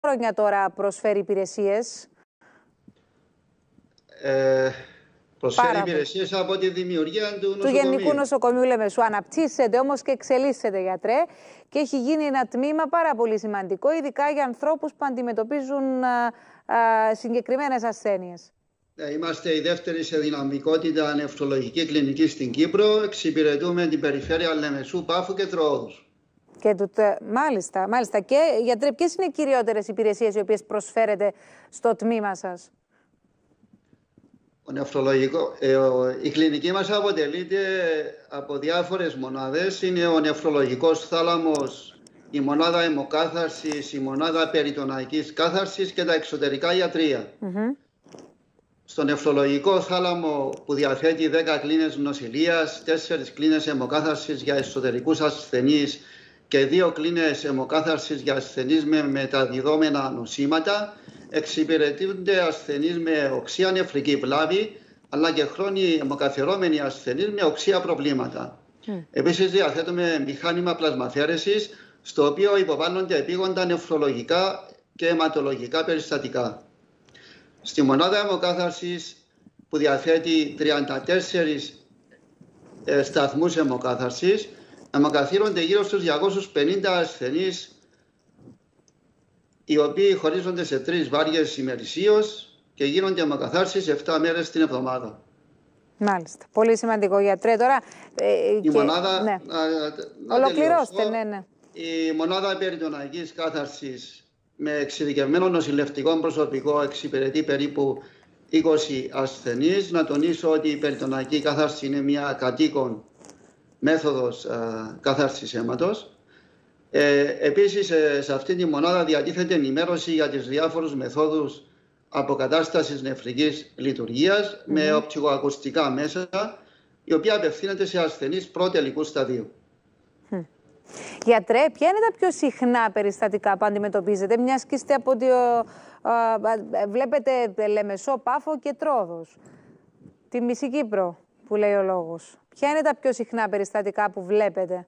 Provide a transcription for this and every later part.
χρόνια τώρα προσφέρει υπηρεσίες? Προσφέρει υπηρεσίες από τη δημιουργία του νοσοκομείου. Του Γενικού Νοσοκομείου Λεμεσού. Αναπτύσσεται όμως και εξελίσσεται, γιατρέ, και έχει γίνει ένα τμήμα πάρα πολύ σημαντικό, ειδικά για ανθρώπους που αντιμετωπίζουν συγκεκριμένες ασθένειες. Είμαστε η δεύτερη σε δυναμικότητα νεφρολογική κλινική στην Κύπρο. Εξυπηρετούμε την περιφέρεια Λεμεσού, Πάφου και Τροόδους. Μάλιστα. Και γιατρέ, ποιες είναι οι κυριότερες υπηρεσίες οι οποίες προσφέρετε στο τμήμα σας? Η κλινική μας αποτελείται από διάφορες μονάδες. Είναι ο νεφρολογικός θάλαμος, η μονάδα αιμοκάθαρσης, η μονάδα περιτοναϊκής κάθαρσης και τα εξωτερικά ιατρεία. Στο νεφρολογικό θάλαμο, που διαθέτει 10 κλίνες νοσηλείας, 4 κλίνες αιμοκάθαρσης για εσωτερικούς ασθενείς και 2 κλίνες αιμοκάθαρσης για ασθενείς με μεταδιδόμενα νοσήματα, εξυπηρετούνται ασθενείς με οξεία νεφρική βλάβη, αλλά και χρόνιοι αιμοκαθαρώμενοι ασθενείς με οξεία προβλήματα. Επίσης, διαθέτουμε μηχάνημα πλασμαθέρεσης, στο οποίο υποβάλλονται επίγοντα νεφρολογικά και αιματολογικά περιστατικά. Στη μονάδα αιμοκάθαρσης, που διαθέτει 34 σταθμούς αιμοκάθαρσης, αιμοκαθύρονται γύρω στους 250 ασθενείς, οι οποίοι χωρίζονται σε 3 βάριες ημερησίως και γίνονται αιμοκαθάρσεις 7 μέρες την εβδομάδα. Μάλιστα. Πολύ σημαντικό, γιατρέ. Τώρα, η μονάδα... Ναι. Ολοκληρώστε, ναι. Η μονάδα περιτοναϊκής κάθαρσης με εξειδικευμένο νοσηλευτικό προσωπικό εξυπηρετεί περίπου 20 ασθενείς. Να τονίσω ότι η περιτοναϊκή κάθαρση είναι μια κατοίκον μέθοδος κάθαρσης αίματος. Επίσης, σε αυτή τη μονάδα διατίθεται ενημέρωση για τις διάφορους μεθόδους αποκατάστασης νεφρικής λειτουργίας με οπτικοακουστικά μέσα, η οποία απευθύνεται σε ασθενείς πρώτου-τελικού σταδίου. Γιατρέ, ποια είναι τα πιο συχνά περιστατικά που αντιμετωπίζετε, μιας και είστε από βλέπετε Λεμεσό, Πάφο και Τρόδος, τη μισή Κύπρο που λέει ο λόγος? Ποια είναι τα πιο συχνά περιστατικά που βλέπετε?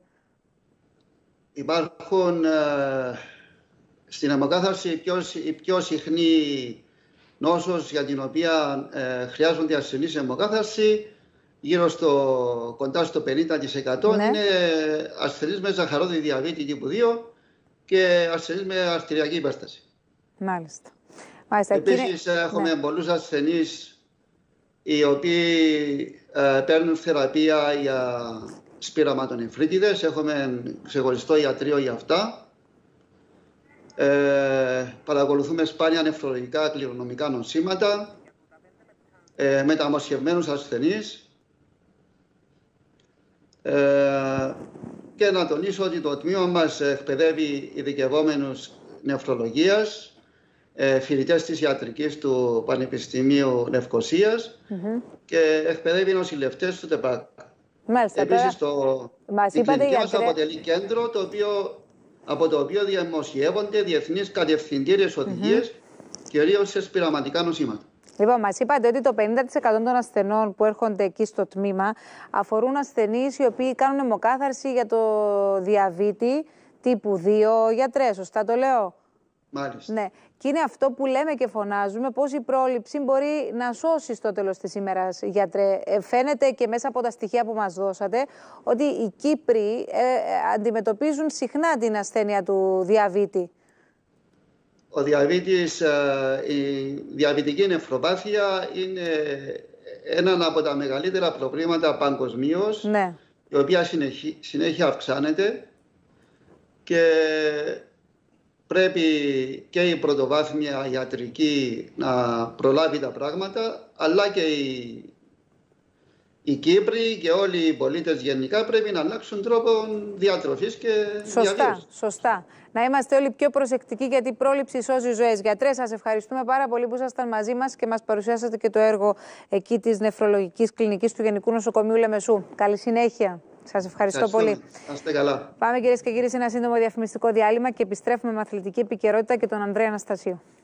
Υπάρχουν στην αιμοκάθαρση η πιο συχνή νόσος για την οποία χρειάζονται ασθενείς αιμοκάθαρση, γύρω κοντά στο 50%, ναι, είναι ασθενείς με ζαχαρόδι διαβήτη τύπου 2 και ασθενείς με αρτηριακή υπέρσταση. Μάλιστα. Επίσης, έχουμε πολλούς ασθενείς οι οποίοι παίρνουν θεραπεία για σπυραματονεφρίτιδες. Έχουμε ξεχωριστό ιατρείο για αυτά. Παρακολουθούμε σπάνια νεφρολογικά κληρονομικά νοσήματα, μεταμοσχευμένους ασθενείς. Και να τονίσω ότι το τμήμα μας εκπαιδεύει ειδικευόμενους νεφρολογίας, φοιτητές της ιατρικής του Πανεπιστημίου Λευκωσίας και εκπαιδεύει νοσηλευτές του ΤΕΠΑΚ. Επίσης, η κλινική μας αποτελεί κέντρο από το οποίο δημοσιεύονται διεθνείς κατευθυντήριες οδηγίες, κυρίως σε σπυραματικά νοσήματα. Λοιπόν, μας είπατε ότι το 50% των ασθενών που έρχονται εκεί στο τμήμα αφορούν ασθενείς οι οποίοι κάνουν αιμοκάθαρση για το διαβήτη τύπου 2, γιατρέ, σωστά το λέω? Μάλιστα. Ναι. Και είναι αυτό που λέμε και φωνάζουμε, πώς η πρόληψη μπορεί να σώσει στο τέλος της ημέρας, γιατρέ. Φαίνεται και μέσα από τα στοιχεία που μας δώσατε ότι οι Κύπροι αντιμετωπίζουν συχνά την ασθένεια του διαβήτη. Ο διαβήτης, η διαβητική νεφροπάθεια είναι ένα από τα μεγαλύτερα προβλήματα παγκοσμίως, ναι, η οποία συνέχεια αυξάνεται και πρέπει και η πρωτοβάθμια ιατρική να προλάβει τα πράγματα, αλλά και οι Κύπροι και όλοι οι πολίτες γενικά πρέπει να αλλάξουν τρόπο διατροφής και διαβίωσης. Σωστά. Να είμαστε όλοι πιο προσεκτικοί, γιατί η πρόληψη σώζει ζωές. Γιατρέ, σας ευχαριστούμε πάρα πολύ που ήσασταν μαζί μας και μας παρουσιάσατε και το έργο εκεί της νεφρολογικής κλινικής του Γενικού Νοσοκομείου Λεμεσού. Καλή συνέχεια. Σας ευχαριστώ πολύ. Να είστε καλά. Πάμε, κυρίες και κύριοι, σε ένα σύντομο διαφημιστικό διάλειμμα και επιστρέφουμε με αθλητική επικαιρότητα και τον Ανδρέα Αναστασίου.